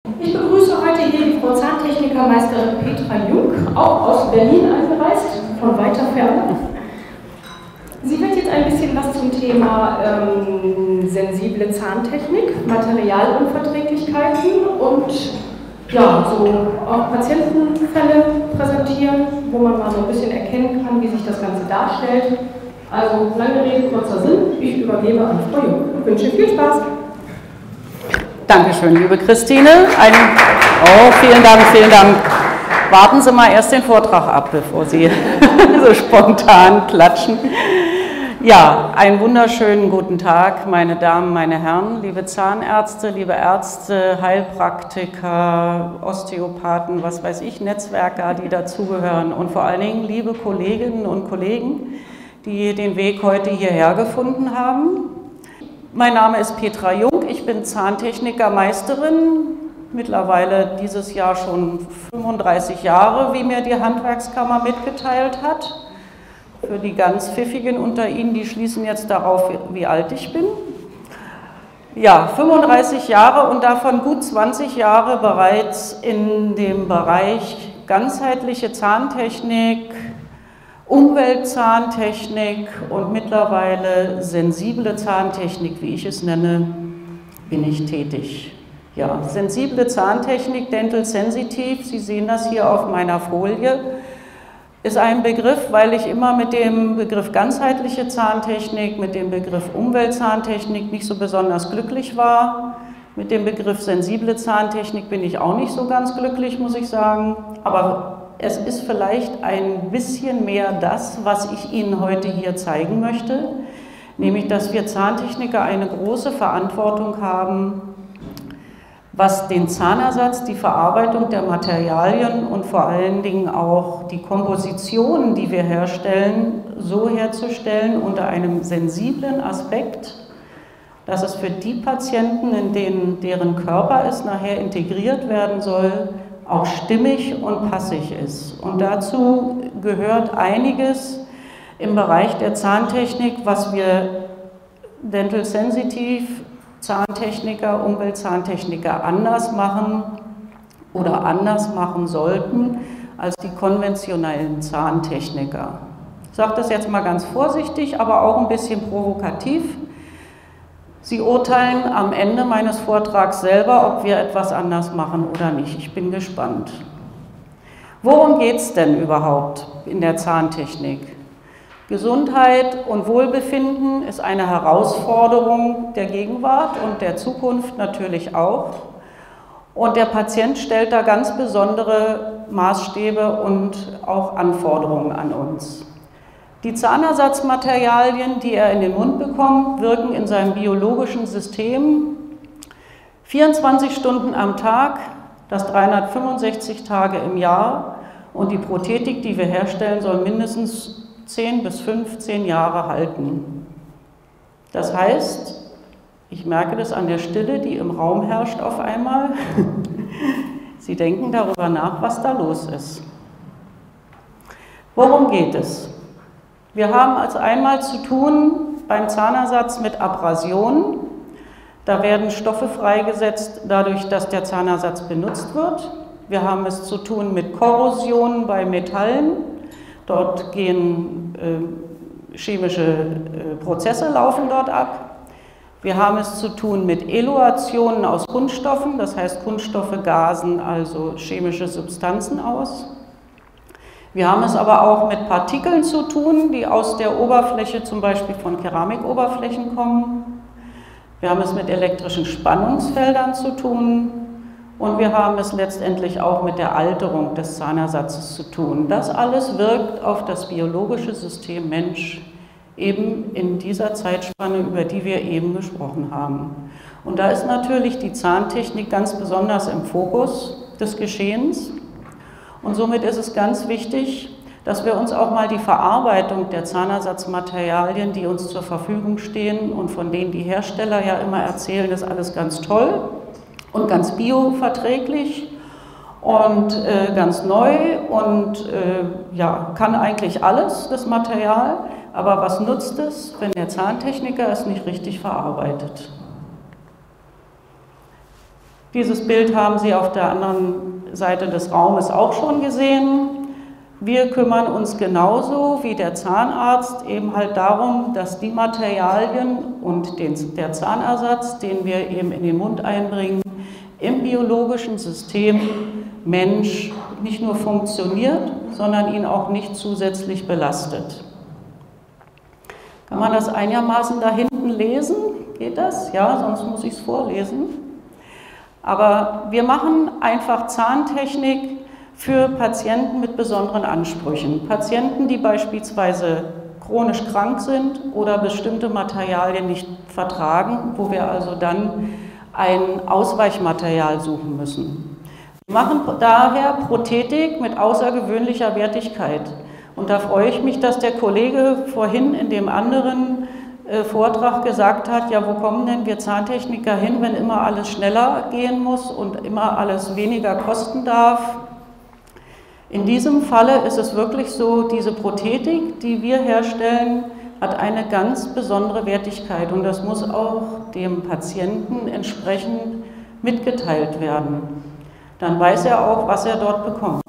Ich begrüße heute hier die Frau Zahntechnikermeisterin Petra Jung, auch aus Berlin angereist, von weiter Ferne. Sie wird jetzt ein bisschen was zum Thema sensible Zahntechnik, Materialunverträglichkeiten und ja, so auch Patientenfälle präsentieren, wo man mal so ein bisschen erkennen kann, wie sich das Ganze darstellt. Also lange Rede, kurzer Sinn, ich übergebe an Frau Jung und wünsche viel Spaß. Dankeschön, liebe Christine. Vielen Dank, vielen Dank. Warten Sie mal erst den Vortrag ab, bevor Sie so spontan klatschen. Ja, einen wunderschönen guten Tag, meine Damen, meine Herren, liebe Zahnärzte, liebe Ärzte, Heilpraktiker, Osteopathen, was weiß ich, Netzwerker, die dazugehören und vor allen Dingen liebe Kolleginnen und Kollegen, die den Weg heute hierher gefunden haben. Mein Name ist Petra Jung, ich bin Zahntechnikermeisterin, mittlerweile dieses Jahr schon 35 Jahre, wie mir die Handwerkskammer mitgeteilt hat. Für die ganz Pfiffigen unter Ihnen, die schließen jetzt darauf, wie alt ich bin. Ja, 35 Jahre und davon gut 20 Jahre bereits in dem Bereich ganzheitliche Zahntechnik, Umweltzahntechnik und mittlerweile sensible Zahntechnik, wie ich es nenne, bin ich tätig. Ja, sensible Zahntechnik, Dental Sensitive, Sie sehen das hier auf meiner Folie, ist ein Begriff, weil ich immer mit dem Begriff ganzheitliche Zahntechnik, mit dem Begriff Umweltzahntechnik nicht so besonders glücklich war. Mit dem Begriff sensible Zahntechnik bin ich auch nicht so ganz glücklich, muss ich sagen. Aber es ist vielleicht ein bisschen mehr das, was ich Ihnen heute hier zeigen möchte, nämlich, dass wir Zahntechniker eine große Verantwortung haben, was den Zahnersatz, die Verarbeitung der Materialien und vor allen Dingen auch die Kompositionen, die wir herstellen, so herzustellen unter einem sensiblen Aspekt, dass es für die Patienten, in deren Körper es nachher integriert werden soll, auch stimmig und passig ist. Und dazu gehört einiges im Bereich der Zahntechnik, was wir Dental Sensitive Zahntechniker, Umweltzahntechniker anders machen oder anders machen sollten als die konventionellen Zahntechniker. Ich sage das jetzt mal ganz vorsichtig, aber auch ein bisschen provokativ. Sie urteilen am Ende meines Vortrags selber, ob wir etwas anders machen oder nicht. Ich bin gespannt. Worum geht es denn überhaupt in der Zahntechnik? Gesundheit und Wohlbefinden ist eine Herausforderung der Gegenwart und der Zukunft natürlich auch. Und der Patient stellt da ganz besondere Maßstäbe und auch Anforderungen an uns. Die Zahnersatzmaterialien, die er in den Mund bekommt, wirken in seinem biologischen System 24 Stunden am Tag, das 365 Tage im Jahr. Und die Prothetik, die wir herstellen, soll mindestens 10 bis 15 Jahre halten. Das heißt, ich merke das an der Stille, die im Raum herrscht auf einmal. Sie denken darüber nach, was da los ist. Worum geht es? Wir haben als einmal zu tun beim Zahnersatz mit Abrasion. Da werden Stoffe freigesetzt, dadurch, dass der Zahnersatz benutzt wird. Wir haben es zu tun mit Korrosion bei Metallen. Dort gehen chemische Prozesse laufen dort ab. Wir haben es zu tun mit Eluationen aus Kunststoffen, das heißt Kunststoffe gasen also chemische Substanzen aus. Wir haben es aber auch mit Partikeln zu tun, die aus der Oberfläche zum Beispiel von Keramikoberflächen kommen. Wir haben es mit elektrischen Spannungsfeldern zu tun. Und wir haben es letztendlich auch mit der Alterung des Zahnersatzes zu tun. Das alles wirkt auf das biologische System Mensch, eben in dieser Zeitspanne, über die wir eben gesprochen haben. Und da ist natürlich die Zahntechnik ganz besonders im Fokus des Geschehens. Und somit ist es ganz wichtig, dass wir uns auch mal die Verarbeitung der Zahnersatzmaterialien, die uns zur Verfügung stehen und von denen die Hersteller ja immer erzählen, das ist alles ganz toll und ganz bioverträglich und ganz neu und ja, kann eigentlich alles, das Material, aber was nutzt es, wenn der Zahntechniker es nicht richtig verarbeitet? Dieses Bild haben Sie auf der anderen Seite des Raumes auch schon gesehen. Wir kümmern uns genauso wie der Zahnarzt eben halt darum, dass die Materialien und der Zahnersatz, den wir eben in den Mund einbringen, im biologischen System Mensch nicht nur funktioniert, sondern ihn auch nicht zusätzlich belastet. Kann man das einigermaßen da hinten lesen? Geht das? Ja, sonst muss ich es vorlesen. Aber wir machen einfach Zahntechnik für Patienten mit besonderen Ansprüchen. Patienten, die beispielsweise chronisch krank sind oder bestimmte Materialien nicht vertragen, wo wir also dann ein Ausweichmaterial suchen müssen. Wir machen daher Prothetik mit außergewöhnlicher Wertigkeit. Und da freue ich mich, dass der Kollege vorhin in dem anderen Vortrag gesagt hat, ja, wo kommen denn wir Zahntechniker hin, wenn immer alles schneller gehen muss und immer alles weniger kosten darf? In diesem Falle ist es wirklich so, diese Prothetik, die wir herstellen, hat eine ganz besondere Wertigkeit und das muss auch dem Patienten entsprechend mitgeteilt werden. Dann weiß er auch, was er dort bekommt.